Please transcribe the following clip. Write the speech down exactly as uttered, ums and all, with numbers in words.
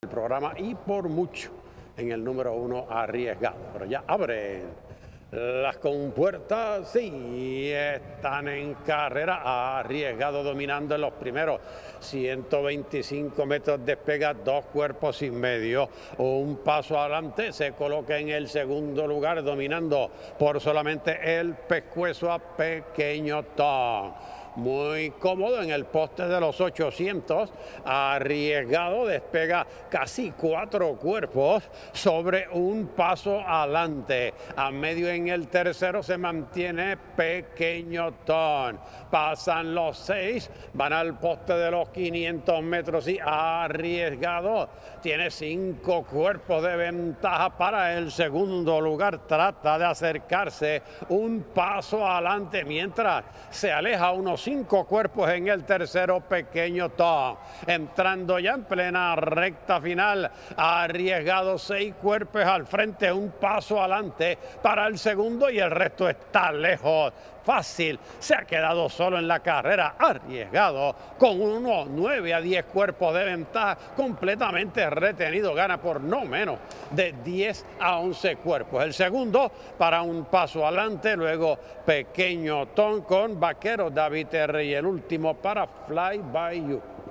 el programa y por mucho en el número uno Arriesgado. Pero ya abren las compuertas, sí, están en carrera. Arriesgado dominando en los primeros ciento veinticinco metros, despega dos cuerpos y medio, un paso adelante, se coloca en el segundo lugar dominando por solamente el pescuezo a Pequeño Tom. Muy cómodo en el poste de los ochocientos, Arriesgado despega casi cuatro cuerpos sobre un paso adelante. A medio en el tercero se mantiene Pequeño Tom. Pasan los seis, van al poste de los quinientos metros y Arriesgado tiene cinco cuerpos de ventaja para el segundo lugar. Trata de acercarse un paso adelante mientras se aleja unos cinco cuerpos en el tercero Pequeño Tom. Entrando ya en plena recta final, Arriesgado seis cuerpos al frente, un paso adelante para el segundo y el resto está lejos. Fácil, se ha quedado solo en la carrera. Arriesgado con unos nueve a diez cuerpos de ventaja, completamente retenido, gana por no menos de diez a once cuerpos. El segundo para un paso adelante, luego Pequeño Tom con Vaquero David R. y el último para Fly By You.